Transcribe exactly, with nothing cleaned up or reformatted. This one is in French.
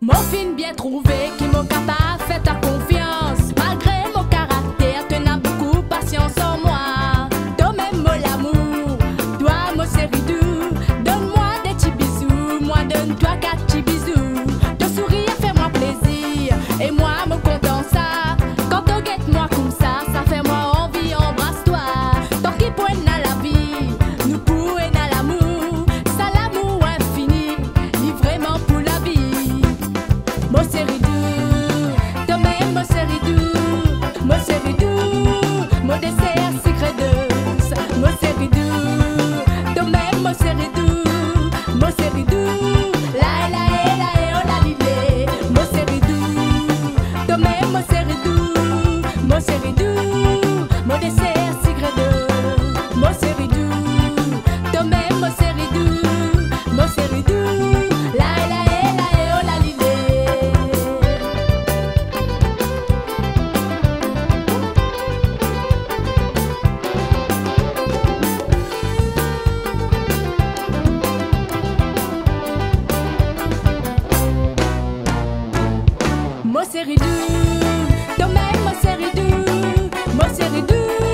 Mon film bien trouvé qui m'a capable fait ta confiance. Malgré mon caractère, tu n'as beaucoup patience en moi. Toi-même mon l'amour, toi mon séridou. Donne-moi des petits bisous, moi donne-toi quatre petits bisous. Ton sourire fait-moi plaisir et moi me content ça. Quand tu guettes-moi comme ça, ça fait moi envie, embrasse-toi. Tant qu'il pointe dans la vie, nous pourrons dans l'amour. Ça l'amour infini, ni vraiment pour la vie. Mo séridou, toi-même mo séridou, mo séridou, mo dessert secret douce. Mo séridou, toi-même mo séridou, mo séridou, la la e la e oh la lilé. Mo séridou, toi-même mo séridou, mo séridou, mo dessert secret douce. Mo séridou, toi-même mo séridou, mo séridou, la la e la e oh la lilé. Mo séridou, toi-même mo séridou, mo séridou.